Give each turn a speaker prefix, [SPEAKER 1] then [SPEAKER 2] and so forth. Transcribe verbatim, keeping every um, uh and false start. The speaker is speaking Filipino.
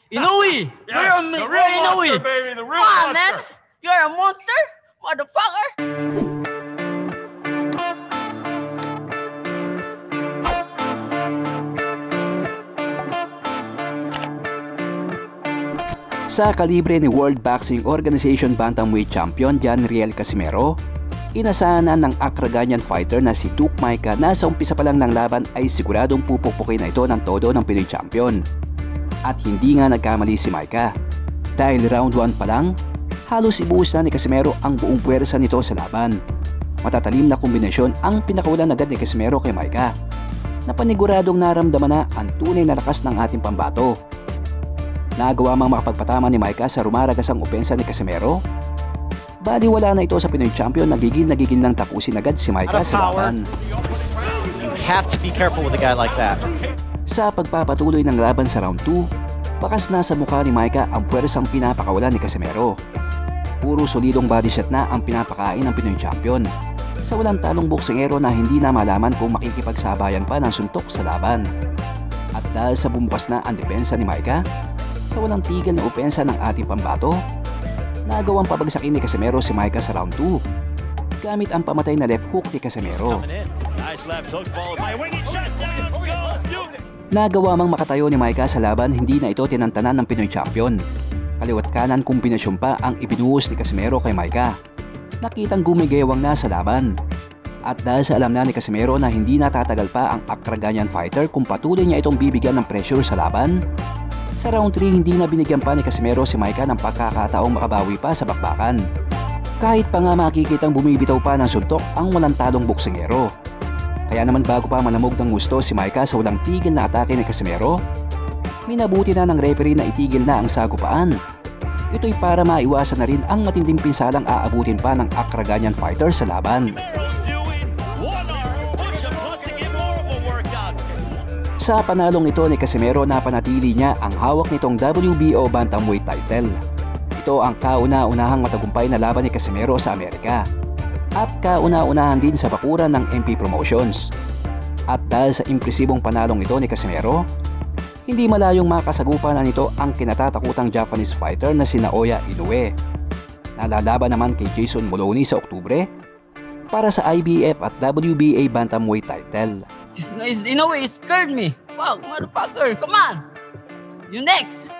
[SPEAKER 1] Inoue!
[SPEAKER 2] Yeah,
[SPEAKER 1] We're a,
[SPEAKER 2] the
[SPEAKER 1] we're
[SPEAKER 2] real
[SPEAKER 1] Inoue!
[SPEAKER 2] monster, baby, the real
[SPEAKER 1] Come on,
[SPEAKER 2] monster.
[SPEAKER 1] man! You're a monster? Motherfucker!
[SPEAKER 3] Sa kalibre ni World Boxing Organization Bantamweight Champion John Riel Casimero, inasahan ng Accra-Ghanaian fighter na si Duke Maika na sa umpisa pa lang ng laban ay siguradong pupukpukin na ito ng todo ng Pinoy champion. At hindi nga nagkamali si Maika. Dahil round one pa lang, halos ibuhos na ni Casimero ang buong puwersa nito sa laban. Matatalim na kombinasyon ang pinakawalan agad ni Casimero kay Maika, na paniguradong naramdaman na ang tunay na lakas ng ating pambato. Nagawa mang makapagpatama ni Maika sa rumaragasang opensa ni Casimero. Bali wala na ito sa Pinoy champion, nagigil nagigil nang tapusin agad si Maika sa laban.
[SPEAKER 4] You have to be careful with a guy like that.
[SPEAKER 3] Sa pagpapatuloy ng laban sa round two, bakas na sa mukha ni Maika ang puwersang pinapakawalan ni Casimero. Puro solidong body shot na ang pinapakain ng Pinoy champion, sa walang talong boksingero na hindi na malaman kung makikipagsabayan pa ng suntok sa laban. At dahil sa bumukas na ang depensa ni Maika, sa walang tigil na opensa ng ating pambato, nagawang pabagsakin ni Casimero si Maika sa round two gamit ang pamatay na left hook ni Casimero. Nagawa mang makatayo ni Maika sa laban, hindi na ito tinantanan ng Pinoy champion. Kaliwat kanan kombinasyon pa ang ibinuhos ni Casimero kay Maika. Nakitang gumigewang na sa laban. At dahil sa alam na ni Casimero na hindi natatagal pa ang Accra-Ghanaian fighter kung patuloy niya itong bibigyan ng pressure sa laban, sa round three hindi na binigyan pa ni Casimero si Maika ng pagkakataong makabawi pa sa bakbakan. Kahit pa nga makikitang bumibitaw pa ng suntok ang walang talong boksingero. Kaya naman bago pa malamog ng gusto si Maika sa walang tigil na atake ni Casimero, minabuti na ng referee na itigil na ang sagupaan. Ito'y para maiwasan na rin ang matinding pinsalang aabutin pa ng Accra-Ghanaian fighter sa laban. Sa panalong ito ni Casimero, napanatili niya ang hawak nitong W B O Bantamweight title. Ito ang kauna-unahang matagumpay na laban ni Casimero sa Amerika at kauna-unahan din sa bakuran ng M P Promotions. At dahil sa impresibong panalong ito ni Casimero, hindi malayong makasagupan na nito ang kinatatakutang Japanese fighter na si Naoya Inoue. Nalalaban naman kay Jason Moloney sa Oktubre para sa I B F at W B A Bantamweight title.
[SPEAKER 1] Inoue scared me. Wow, motherfucker, come on! You next!